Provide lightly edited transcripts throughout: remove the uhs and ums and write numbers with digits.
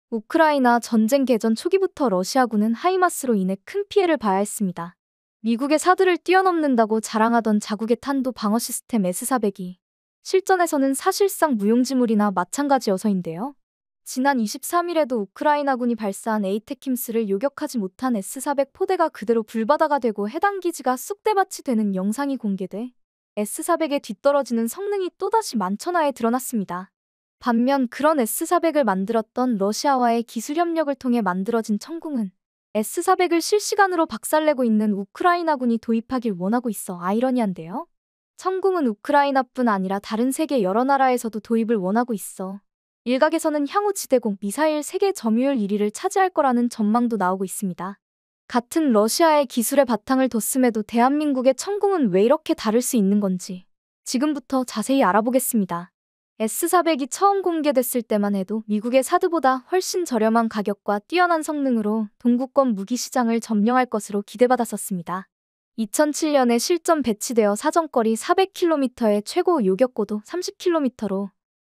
우크라이나 전쟁 개전 초기부터 러시아군은 하이마스로 인해 큰 피해를 봐야 했습니다. 미국의 사드를 뛰어넘는다고 자랑하던 자국의 탄도 방어 시스템 S-400이 실전에서는 사실상 무용지물이나 마찬가지여서인데요. 지난 23일에도 우크라이나군이 발사한 에이테킴스를 요격하지 못한 S-400 포대가 그대로 불바다가 되고 해당 기지가 쑥대밭이 되는 영상이 공개돼 S-400의 뒤떨어지는 성능이 또다시 만천하에 드러났습니다. 반면 그런 S-400을 만들었던 러시아와의 기술 협력을 통해 만들어진 천궁은 S-400을 실시간으로 박살내고 있는 우크라이나군이 도입하길 원하고 있어 아이러니한데요. 천궁은 우크라이나뿐 아니라 다른 세계 여러 나라에서도 도입을 원하고 있어 일각에서는 향후 지대공 미사일 세계 점유율 1위를 차지할 거라는 전망도 나오고 있습니다. 같은 러시아의 기술에 바탕을 뒀음에도 대한민국의 천궁은 왜 이렇게 다를 수 있는 건지 지금부터 자세히 알아보겠습니다. S-400이 처음 공개됐을 때만 해도 미국의 사드보다 훨씬 저렴한 가격과 뛰어난 성능으로 동구권 무기 시장을 점령할 것으로 기대받았었습니다. 2007년에 실전 배치되어 사정거리 400km의 최고 요격고도 30km로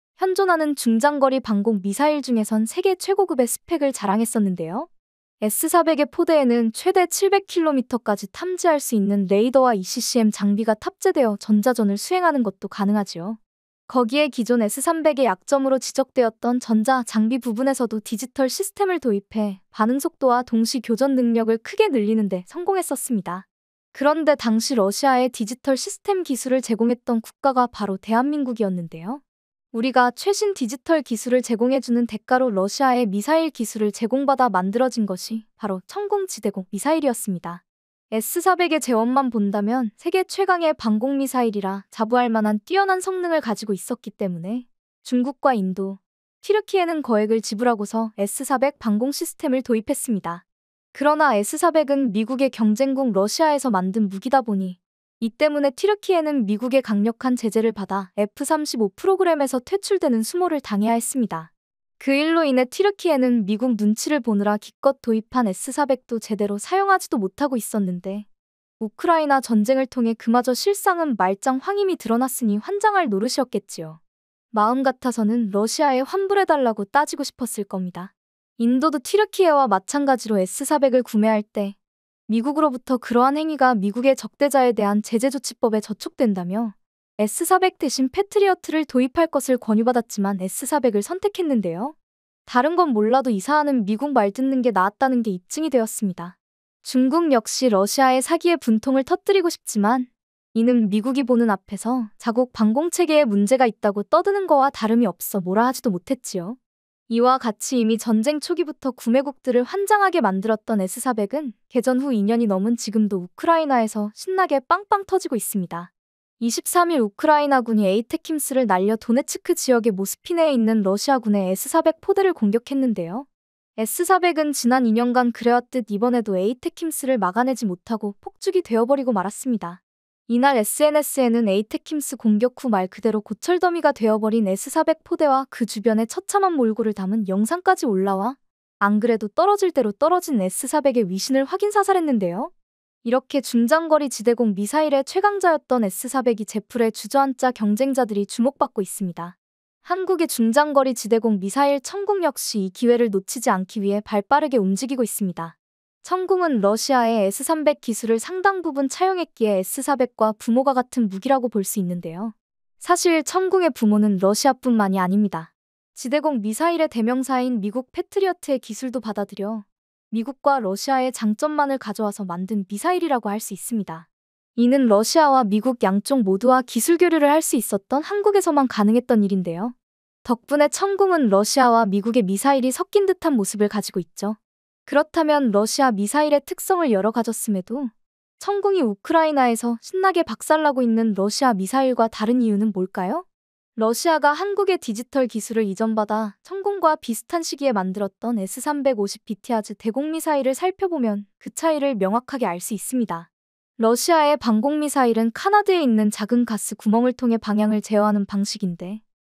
현존하는 중장거리 방공 미사일 중에선 세계 최고급의 스펙을 자랑했었는데요. S-400의 포대에는 최대 700km까지 탐지할 수 있는 레이더와 ECCM 장비가 탑재되어 전자전을 수행하는 것도 가능하지요. 거기에 기존 S-300의 약점으로 지적되었던 전자 장비 부분에서도 디지털 시스템을 도입해 반응 속도와 동시 교전 능력을 크게 늘리는 데 성공했었습니다. 그런데 당시 러시아의 디지털 시스템 기술을 제공했던 국가가 바로 대한민국이었는데요. 우리가 최신 디지털 기술을 제공해주는 대가로 러시아의 미사일 기술을 제공받아 만들어진 것이 바로 천궁지대공 미사일이었습니다. S-400의 재원만 본다면 세계 최강의 방공미사일이라 자부할 만한 뛰어난 성능을 가지고 있었기 때문에 중국과 인도, 튀르키예는 거액을 지불하고서 S-400 방공 시스템을 도입했습니다. 그러나 S-400은 미국의 경쟁국 러시아에서 만든 무기다 보니 이 때문에 튀르키예는 미국의 강력한 제재를 받아 F-35 프로그램에서 퇴출되는 수모를 당해야 했습니다. 그 일로 인해 튀르키예는 미국 눈치를 보느라 기껏 도입한 S-400도 제대로 사용하지도 못하고 있었는데 우크라이나 전쟁을 통해 그마저 실상은 말짱 황임이 드러났으니 환장할 노릇이었겠지요. 마음 같아서는 러시아에 환불해달라고 따지고 싶었을 겁니다. 인도도 튀르키예와 마찬가지로 S-400을 구매할 때 미국으로부터 그러한 행위가 미국의 적대자에 대한 제재조치법에 저촉된다며 S-400 대신 패트리어트를 도입할 것을 권유받았지만 S-400을 선택했는데요. 다른 건 몰라도 이 사안은 미국 말 듣는 게 나았다는 게 입증이 되었습니다. 중국 역시 러시아의 사기의 분통을 터뜨리고 싶지만 이는 미국이 보는 앞에서 자국 방공체계에 문제가 있다고 떠드는 거와 다름이 없어 뭐라 하지도 못했지요. 이와 같이 이미 전쟁 초기부터 구매국들을 환장하게 만들었던 S-400은 개전 후 2년이 넘은 지금도 우크라이나에서 신나게 빵빵 터지고 있습니다. 23일 우크라이나군이 에이테킴스를 날려 도네츠크 지역의 모스피네에 있는 러시아군의 S-400 포대를 공격했는데요. S-400은 지난 2년간 그래왔듯 이번에도 에이테킴스를 막아내지 못하고 폭죽이 되어버리고 말았습니다. 이날 SNS에는 에이테킴스 공격 후 말 그대로 고철더미가 되어버린 S-400 포대와 그 주변의 처참한 몰골을 담은 영상까지 올라와 안 그래도 떨어질 대로 떨어진 S-400의 위신을 확인 사살했는데요. 이렇게 중장거리 지대공 미사일의 최강자였던 S-400이 제풀에 주저앉자 경쟁자들이 주목받고 있습니다. 한국의 중장거리 지대공 미사일 천궁 역시 이 기회를 놓치지 않기 위해 발빠르게 움직이고 있습니다. 천궁은 러시아의 S-300 기술을 상당 부분 차용했기에 S-400과 부모가 같은 무기라고 볼 수 있는데요. 사실 천궁의 부모는 러시아뿐만이 아닙니다. 지대공 미사일의 대명사인 미국 패트리어트의 기술도 받아들여 미국과 러시아의 장점만을 가져와서 만든 미사일이라고 할 수 있습니다. 이는 러시아와 미국 양쪽 모두와 기술 교류를 할 수 있었던 한국에서만 가능했던 일인데요. 덕분에 천궁은 러시아와 미국의 미사일이 섞인 듯한 모습을 가지고 있죠. 그렇다면 러시아 미사일의 특성을 여러 가졌음에도 천궁이 우크라이나에서 신나게 박살나고 있는 러시아 미사일과 다른 이유는 뭘까요? 러시아가 한국의 디지털 기술을 이전받아 천궁과 비슷한 시기에 만들었던 S-350 대공미사일을 살펴보면 그 차이를 명확하게 알 수 있습니다. 러시아의 방공미사일은 카나드에 있는 작은 가스 구멍을 통해 방향을 제어하는 방식인데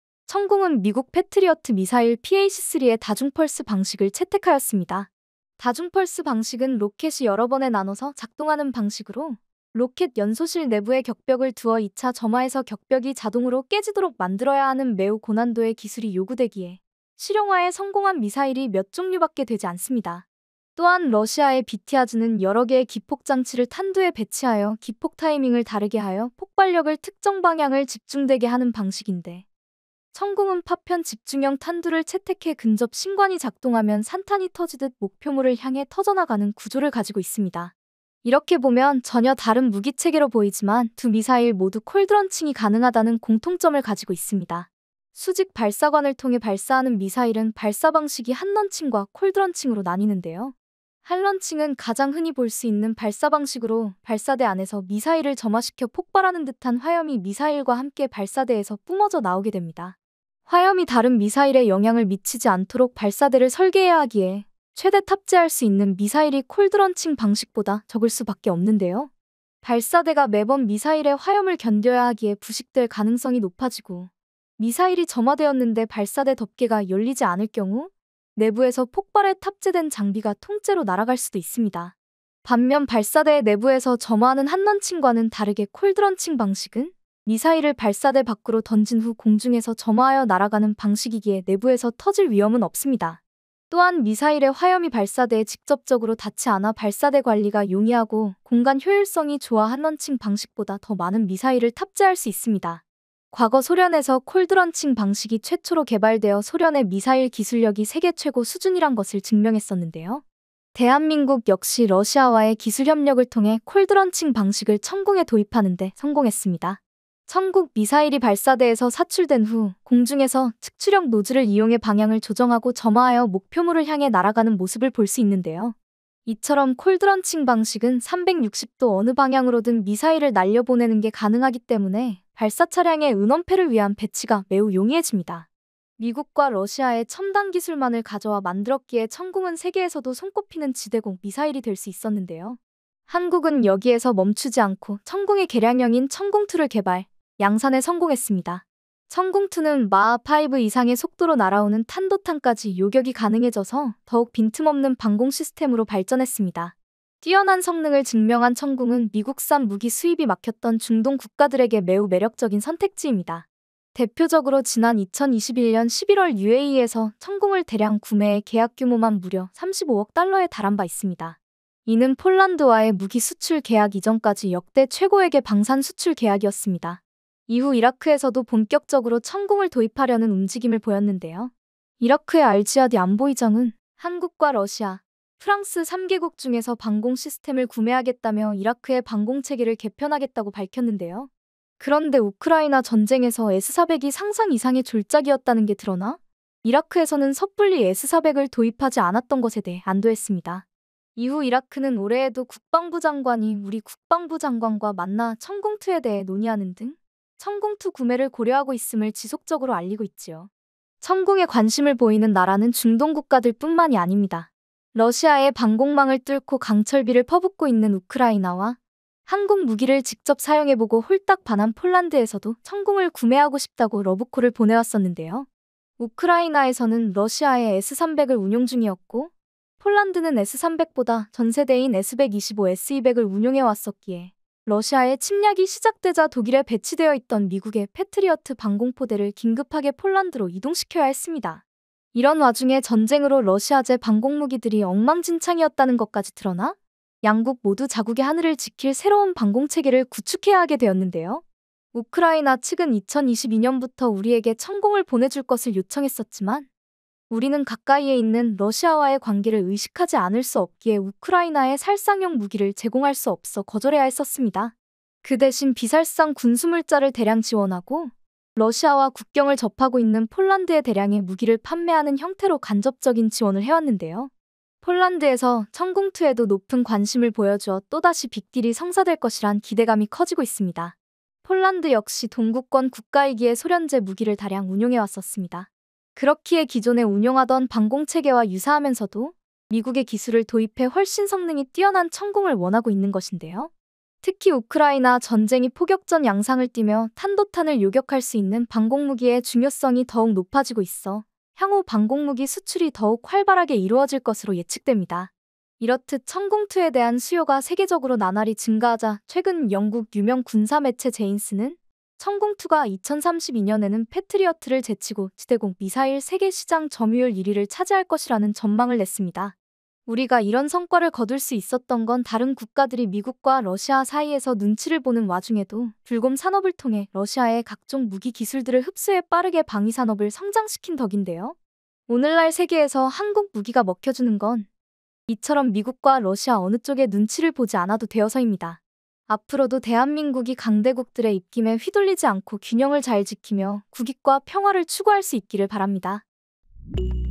천궁은 미국 패트리어트 미사일 PAC-3의 다중펄스 방식을 채택하였습니다. 다중펄스 방식은 로켓이 여러 번에 나눠서 작동하는 방식으로 로켓 연소실 내부에 격벽을 두어 2차 점화해서 격벽이 자동으로 깨지도록 만들어야 하는 매우 고난도의 기술이 요구되기에 실용화에 성공한 미사일이 몇 종류밖에 되지 않습니다. 또한 러시아의 비티아즈는 여러 개의 기폭 장치를 탄두에 배치하여 기폭 타이밍을 다르게 하여 폭발력을 특정 방향을 집중되게 하는 방식인데, 천궁은 파편 집중형 탄두를 채택해 근접 신관이 작동하면 산탄이 터지듯 목표물을 향해 터져나가는 구조를 가지고 있습니다. 이렇게 보면 전혀 다른 무기 체계로 보이지만 두 미사일 모두 콜드런칭이 가능하다는 공통점을 가지고 있습니다. 수직 발사관을 통해 발사하는 미사일은 발사 방식이 핫런칭과 콜드런칭으로 나뉘는데요. 핫런칭은 가장 흔히 볼 수 있는 발사 방식으로 발사대 안에서 미사일을 점화시켜 폭발하는 듯한 화염이 미사일과 함께 발사대에서 뿜어져 나오게 됩니다. 화염이 다른 미사일에 영향을 미치지 않도록 발사대를 설계해야 하기에 최대 탑재할 수 있는 미사일이 콜드런칭 방식보다 적을 수밖에 없는데요. 발사대가 매번 미사일의 화염을 견뎌야 하기에 부식될 가능성이 높아지고, 미사일이 점화되었는데 발사대 덮개가 열리지 않을 경우 내부에서 폭발에 탑재된 장비가 통째로 날아갈 수도 있습니다. 반면 발사대 내부에서 점화하는 핫런칭과는 다르게 콜드런칭 방식은 미사일을 발사대 밖으로 던진 후 공중에서 점화하여 날아가는 방식이기에 내부에서 터질 위험은 없습니다. 또한 미사일의 화염이 발사대에 직접적으로 닿지 않아 발사대 관리가 용이하고 공간 효율성이 좋아 핫런칭 방식보다 더 많은 미사일을 탑재할 수 있습니다. 과거 소련에서 콜드런칭 방식이 최초로 개발되어 소련의 미사일 기술력이 세계 최고 수준이란 것을 증명했었는데요. 대한민국 역시 러시아와의 기술 협력을 통해 콜드런칭 방식을 천궁에 도입하는 데 성공했습니다. 천궁 미사일이 발사대에서 사출된 후 공중에서 측추력 노즐을 이용해 방향을 조정하고 점화하여 목표물을 향해 날아가는 모습을 볼 수 있는데요. 이처럼 콜드런칭 방식은 360도 어느 방향으로든 미사일을 날려보내는 게 가능하기 때문에 발사 차량의 은원패를 위한 배치가 매우 용이해집니다. 미국과 러시아의 첨단 기술만을 가져와 만들었기에 천궁은 세계에서도 손꼽히는 지대공 미사일이 될 수 있었는데요. 한국은 여기에서 멈추지 않고 천궁의 개량형인 천궁2를 개발, 양산에 성공했습니다. 천궁2는 마하5 이상의 속도로 날아오는 탄도탄까지 요격이 가능해져서 더욱 빈틈없는 방공 시스템으로 발전했습니다. 뛰어난 성능을 증명한 천궁은 미국산 무기 수입이 막혔던 중동 국가들에게 매우 매력적인 선택지입니다. 대표적으로 지난 2021년 11월 UAE에서 천궁을 대량 구매해 계약 규모만 무려 35억 달러에 달한 바 있습니다. 이는 폴란드와의 무기 수출 계약 이전까지 역대 최고액의 방산 수출 계약이었습니다. 이후 이라크에서도 본격적으로 천궁을 도입하려는 움직임을 보였는데요. 이라크의 알지아디 안보의장은 한국과 러시아, 프랑스 3개국 중에서 방공 시스템을 구매하겠다며 이라크의 방공 체계를 개편하겠다고 밝혔는데요. 그런데 우크라이나 전쟁에서 S-400이 상상 이상의 졸작이었다는 게 드러나 이라크에서는 섣불리 S-400을 도입하지 않았던 것에 대해 안도했습니다. 이후 이라크는 올해에도 국방부 장관이 우리 국방부 장관과 만나 천궁2에 대해 논의하는 등 천궁2 구매를 고려하고 있음을 지속적으로 알리고 있지요. 천궁에 관심을 보이는 나라는 중동 국가들 뿐만이 아닙니다. 러시아의 방공망을 뚫고 강철비를 퍼붓고 있는 우크라이나와 한국 무기를 직접 사용해보고 홀딱 반한 폴란드에서도 천궁을 구매하고 싶다고 러브콜을 보내왔었는데요. 우크라이나에서는 러시아의 S-300을 운용 중이었고 폴란드는 S-300보다 전세대인 S-125, S-200을 운용해왔었기에 러시아의 침략이 시작되자 독일에 배치되어 있던 미국의 패트리어트 방공포대를 긴급하게 폴란드로 이동시켜야 했습니다. 이런 와중에 전쟁으로 러시아제 방공무기들이 엉망진창이었다는 것까지 드러나 양국 모두 자국의 하늘을 지킬 새로운 방공체계를 구축해야 하게 되었는데요. 우크라이나 측은 2022년부터 우리에게 천궁을 보내줄 것을 요청했었지만 우리는 가까이에 있는 러시아와의 관계를 의식하지 않을 수 없기에 우크라이나에 살상용 무기를 제공할 수 없어 거절해야 했었습니다. 그 대신 비살상 군수물자를 대량 지원하고 러시아와 국경을 접하고 있는 폴란드에 대량의 무기를 판매하는 형태로 간접적인 지원을 해왔는데요. 폴란드에서 천궁2에도 높은 관심을 보여주어 또다시 빅딜이 성사될 것이란 기대감이 커지고 있습니다. 폴란드 역시 동구권 국가이기에 소련제 무기를 다량 운용해왔었습니다. 그렇기에 기존에 운용하던 방공체계와 유사하면서도 미국의 기술을 도입해 훨씬 성능이 뛰어난 천궁을 원하고 있는 것인데요. 특히 우크라이나 전쟁이 포격전 양상을 띠며 탄도탄을 요격할 수 있는 방공무기의 중요성이 더욱 높아지고 있어 향후 방공무기 수출이 더욱 활발하게 이루어질 것으로 예측됩니다. 이렇듯 천궁2에 대한 수요가 세계적으로 나날이 증가하자 최근 영국 유명 군사 매체 제인스는 천공투가 2032년에는 패트리어트를 제치고 지대공 미사일 세계 시장 점유율 1위를 차지할 것이라는 전망을 냈습니다. 우리가 이런 성과를 거둘 수 있었던 건 다른 국가들이 미국과 러시아 사이에서 눈치를 보는 와중에도 불곰 산업을 통해 러시아의 각종 무기 기술들을 흡수해 빠르게 방위 산업을 성장시킨 덕인데요. 오늘날 세계에서 한국 무기가 먹혀주는 건 이처럼 미국과 러시아 어느 쪽에 눈치를 보지 않아도 되어서입니다. 앞으로도 대한민국이 강대국들의 입김에 휘둘리지 않고 균형을 잘 지키며 국익과 평화를 추구할 수 있기를 바랍니다.